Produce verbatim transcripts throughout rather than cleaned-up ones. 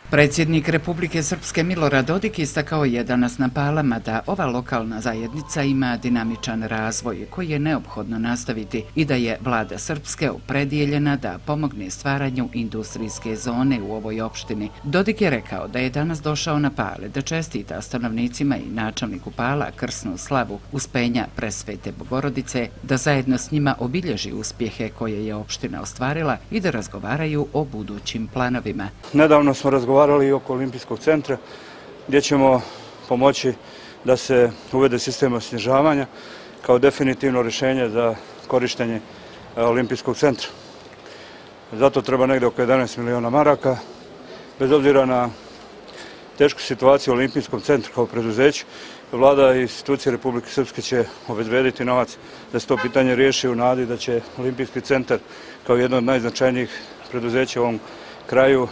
Predsjednik Republike Srpske Milorad Dodik istakao je danas na Palama da ova lokalna zajednica ima dinamičan razvoj koji je neophodno nastaviti i da je vlada Srpske opredjeljena da pomogne stvaranju industrijske zone u ovoj opštini. Dodik je rekao da je danas došao na Pale da čestita stanovnicima i načelniku Pala krsnu slavu uspenja Presvete Bogorodice, da zajedno s njima obilježi uspjehe koje je opština ostvarila i da razgovaraju o budućim planovima. Nedavno smo razgovarali i oko Olimpijskog centra gdje ćemo pomoći da se uvede sistem osnježavanja kao definitivno rješenje za korištenje Olimpijskog centra. Zato treba negdje oko jedanaest miliona maraka. Bez obzira na tešku situaciju u Olimpijskom centru kao preduzeću, vlada i institucije Republike Srpske će obezbediti novac da se to pitanje riješi u nadi da će Olimpijski centar kao jedno od najznačajnijih preduzeća u ovom kraju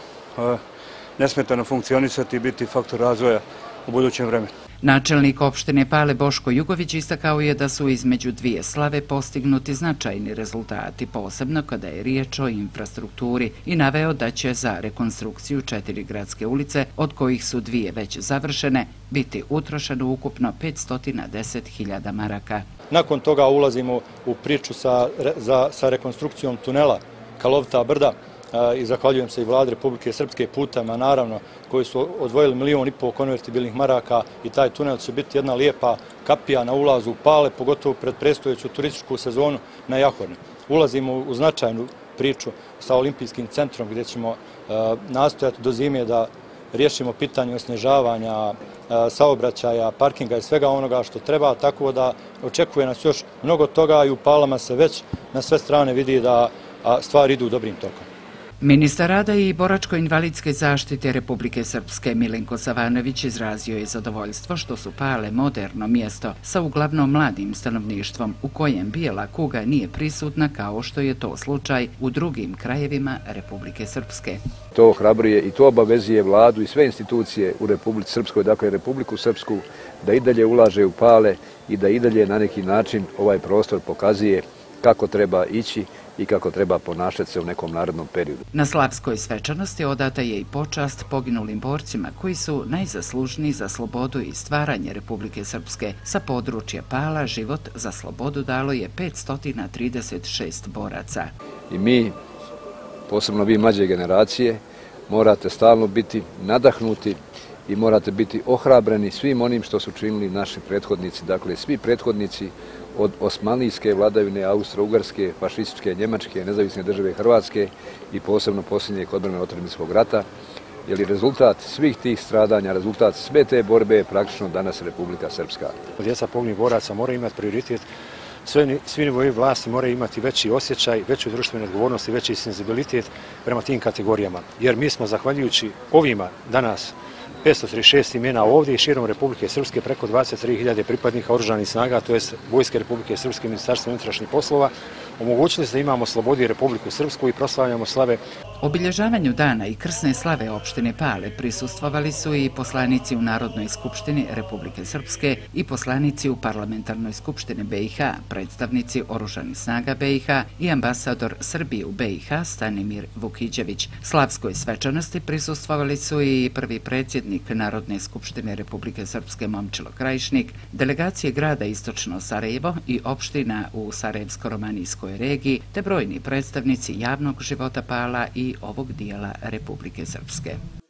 nesmetano funkcionisati i biti faktor razvoja u budućem vremenu. Načelnik opštine Pale Boško Jugović istakao je da su između dvije slave postignuti značajni rezultati, posebno kada je riječ o infrastrukturi, i naveo da će za rekonstrukciju četiri gradske ulice, od kojih su dvije već završene, biti utrošeno ukupno petsto deset hiljada maraka. Nakon toga ulazimo u priču sa, za, sa rekonstrukcijom tunela Kalovita brda, i zahvaljujem se i vladi Republike Srpske putama, naravno, koji su odvojili milijon i pol konvertibilnih maraka i taj tunel će biti jedna lijepa kapija na ulazu u Pale, pogotovo pred predstojeću turističku sezonu na Jahorne. Ulazimo u značajnu priču sa Olimpijskim centrom gdje ćemo nastojati do zime da riješimo pitanje osnježavanja, saobraćaja, parkinga i svega onoga što treba, tako da očekuje nas još mnogo toga i u Palama se već na sve strane vidi da stvari idu dobrim tokom. Ministar rada i boračko-invalidske zaštite Republike Srpske Milenko Savanović izrazio je zadovoljstvo što su Pale moderno mjesto sa uglavnom mladim stanovništvom u kojem bijela kuga nije prisutna kao što je to slučaj u drugim krajevima Republike Srpske. To ohrabruje i to obavezuje vladu i sve institucije u Republici Srpskoj, dakle Republiku Srpsku, da i dalje ulaže u Pale i da i dalje na neki način ovaj prostor pokazuje kako treba ići i kako treba ponašati se u nekom narednom periodu. Na slavskoj svečanosti odata je i počast poginulim borcima koji su najzaslužniji za slobodu i stvaranje Republike Srpske. Sa područja Pala život za slobodu dalo je petsto trideset šest boraca. I mi, posebno vi mlađe generacije, morate stalno biti nadahnuti i morate biti ohrabreni svim onim što su činili naši prethodnici, dakle svi prethodnici od osmanlijske vladavine, Austro-Ugarske, fašističke, Njemačke, nezavisne države Hrvatske i posebno posljednjeg odbrane otadžbinskog rata, jer je rezultat svih tih stradanja, rezultat sve te borbe je praktično danas Republika Srpska. Djeca poginulih boraca moraju imati prioritet, svi nivoji vlasti moraju imati veći osjećaj, veću društvenu odgovornost i veći senzibilitet prema tim kategorijama, jer mi smo zahvaljujući ovima danas petsto trideset šest imena ovdje i širom Republike Srpske preko dvadeset tri hiljade pripadnika oružanih snaga, to je Vojske Republike Srpske, Ministarstva unutrašnjih poslova, omogućili se da imamo slobodu i Republiku Srpsku i proslavljamo slave. Obilježavanju dana i krsne slave opštine Pale prisustvovali su i poslanici u Narodnoj skupštini Republike Srpske i poslanici u Parlamentarnoj skupštini B i H, predstavnici oružanih snaga B i H i ambasador Srbije u B i H Stanimir Vukićević. Slavskoj svečanosti prisustvovali su i prvi predsjednik Narodne skupštine Republike Srpske Momčilo Krajišnik, delegacije grada Istočno Sarajevo i opština u Sarajevsko-romanijskoj regiji, te brojni predstavnici javnog života Pala i ovog dijela Republike Srpske.